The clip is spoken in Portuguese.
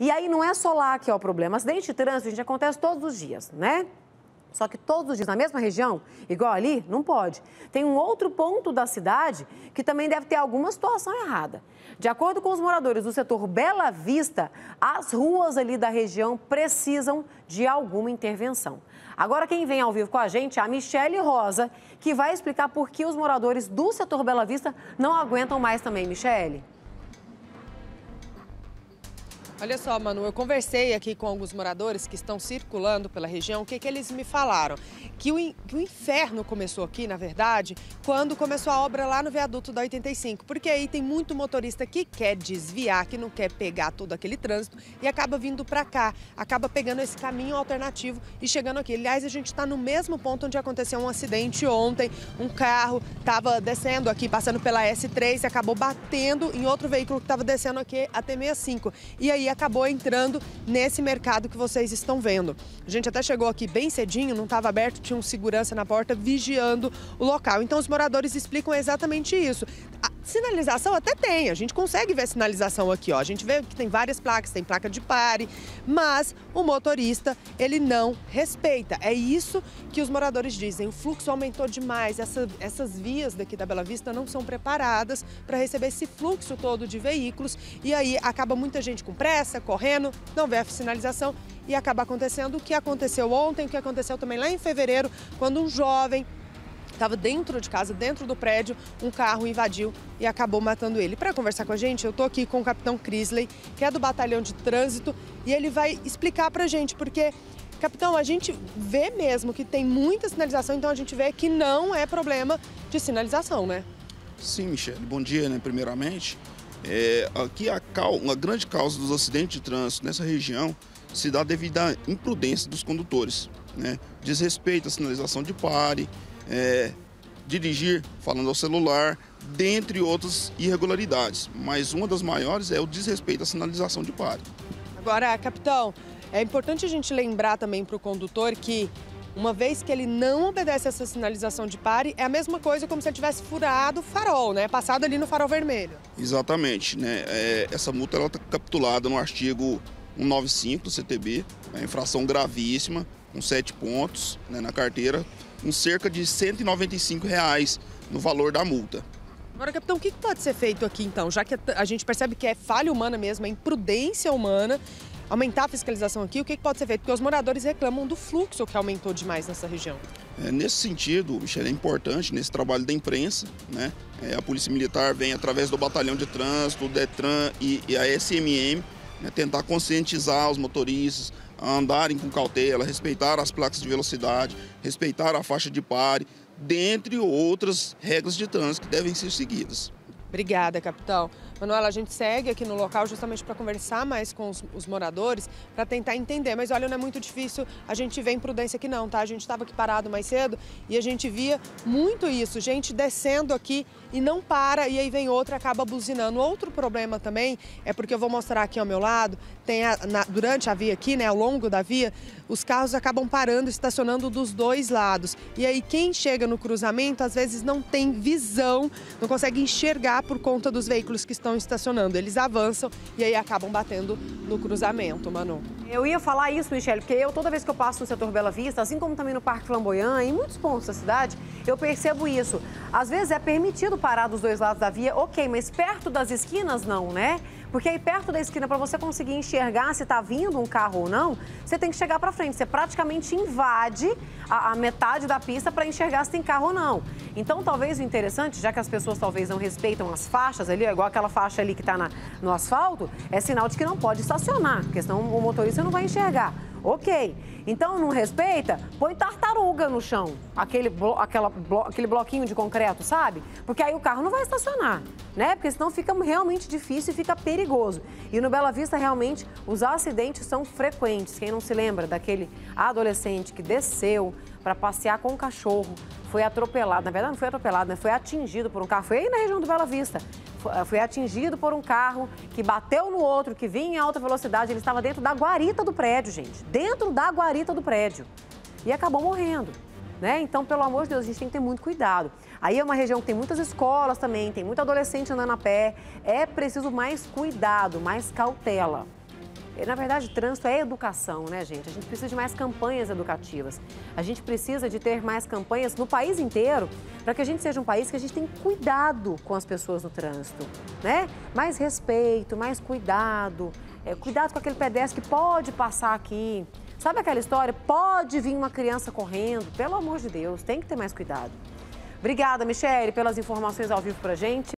E aí não é só lá que é o problema. Acidente de trânsito, gente, acontece todos os dias, né? Só que todos os dias na mesma região, igual ali, não pode. Tem um outro ponto da cidade que também deve ter alguma situação errada. De acordo com os moradores do setor Bela Vista, as ruas ali da região precisam de alguma intervenção. Agora quem vem ao vivo com a gente é a Michele Rosa, que vai explicar por que os moradores do setor Bela Vista não aguentam mais também. Michele. Olha só, Manu, eu conversei aqui com alguns moradores que estão circulando pela região. O que eles me falaram? Que o inferno começou aqui, na verdade, quando começou a obra lá no viaduto da 85. Porque aí tem muito motorista que quer desviar, que não quer pegar todo aquele trânsito e acaba vindo para cá, acaba pegando esse caminho alternativo e chegando aqui. Aliás, a gente está no mesmo ponto onde aconteceu um acidente ontem. Um carro estava descendo aqui, passando pela S3 e acabou batendo em outro veículo que estava descendo aqui, a T65. E aí acabou entrando nesse mercado que vocês estão vendo. A gente até chegou aqui bem cedinho, não estava aberto, tinha um segurança na porta vigiando o local. Então os moradores explicam exatamente isso. A sinalização até tem, a gente consegue ver a sinalização aqui, ó. A gente vê que tem várias placas, tem placa de pare, mas o motorista, ele não respeita. É isso que os moradores dizem. O fluxo aumentou demais, essas vias daqui da Bela Vista não são preparadas para receber esse fluxo todo de veículos e aí acaba muita gente com pressa, correndo, não vê a sinalização e acaba acontecendo o que aconteceu ontem, o que aconteceu também lá em fevereiro, quando um jovem estava dentro de casa, dentro do prédio, um carro invadiu e acabou matando ele. Para conversar com a gente, eu estou aqui com o capitão Crisley, que é do batalhão de trânsito, e ele vai explicar para a gente, porque, capitão, a gente vê mesmo que tem muita sinalização, então a gente vê que não é problema de sinalização, né? Sim, Michele. Bom dia, né, primeiramente. Aqui uma grande causa dos acidentes de trânsito nessa região se dá devido à imprudência dos condutores, né? Desrespeito à sinalização de pare, dirigir falando ao celular, dentre outras irregularidades. Mas uma das maiores é o desrespeito à sinalização de pare. Agora, capitão, é importante a gente lembrar também para o condutor que uma vez que ele não obedece essa sinalização de pare, é a mesma coisa como se ele tivesse furado o farol, né? Passado ali no farol vermelho. Exatamente, né? Essa multa está capitulada no artigo 195 do CTB, é infração gravíssima, com 7 pontos, né, na carteira, com cerca de R$ 195 no valor da multa. Agora, capitão, o que pode ser feito aqui, então? Já que a gente percebe que é falha humana mesmo, é imprudência humana, aumentar a fiscalização aqui, o que pode ser feito? Porque os moradores reclamam do fluxo que aumentou demais nessa região. Nesse sentido, Michele, é importante nesse trabalho da imprensa, né? A Polícia Militar vem através do Batalhão de Trânsito, o DETRAN e a SMM, né, tentar conscientizar os motoristas a andarem com cautela, respeitar as placas de velocidade, respeitar a faixa de pare, dentre outras regras de trânsito que devem ser seguidas. Obrigada, capitão. Manuela, a gente segue aqui no local justamente para conversar mais com os moradores, para tentar entender. Mas olha, não é muito difícil a gente ver imprudência aqui não, tá? A gente estava aqui parado mais cedo e a gente via muito isso, gente descendo aqui e não para, e aí vem outra e acaba buzinando. Outro problema também é porque eu vou mostrar aqui ao meu lado, tem durante a via aqui, né, ao longo da via, os carros acabam parando, estacionando dos dois lados. E aí quem chega no cruzamento, às vezes não tem visão, não consegue enxergar por conta dos veículos que estão estacionando. Eles avançam e aí acabam batendo no cruzamento, Manu. Eu ia falar isso, Michele, porque toda vez que eu passo no setor Bela Vista, assim como também no Parque Flamboyant, em muitos pontos da cidade, eu percebo isso. Às vezes é permitido parar dos dois lados da via, ok, mas perto das esquinas não, né? Porque aí perto da esquina, para você conseguir enxergar se está vindo um carro ou não, você tem que chegar para frente. Você praticamente invade a metade da pista para enxergar se tem carro ou não. Então, talvez o interessante, já que as pessoas talvez não respeitam as faixas ali, igual aquela faixa ali que está no asfalto, é sinal de que não pode estacionar, porque senão o motorista não vai enxergar. Ok, então não respeita, põe tartaruga no chão, aquele bloquinho de concreto, sabe? Porque aí o carro não vai estacionar, né? Porque senão fica realmente difícil e fica perigoso. E no Bela Vista, realmente, os acidentes são frequentes. Quem não se lembra daquele adolescente que desceu para passear com um cachorro, foi atropelado, na verdade não foi atropelado, né? Foi atingido por um carro, foi aí na região do Bela Vista. Foi atingido por um carro que bateu no outro, que vinha em alta velocidade. Ele estava dentro da guarita do prédio, gente. Dentro da guarita do prédio. E acabou morrendo, né? Então, pelo amor de Deus, a gente tem que ter muito cuidado. Aí é uma região que tem muitas escolas também, tem muito adolescente andando a pé. É preciso mais cuidado, mais cautela. Na verdade, trânsito é educação, né, gente? A gente precisa de mais campanhas educativas. A gente precisa de ter mais campanhas no país inteiro para que a gente seja um país que a gente tem cuidado com as pessoas no trânsito, né? Mais respeito, mais cuidado. Cuidado com aquele pedestre que pode passar aqui. Sabe aquela história? Pode vir uma criança correndo. Pelo amor de Deus, tem que ter mais cuidado. Obrigada, Michele, pelas informações ao vivo pra gente.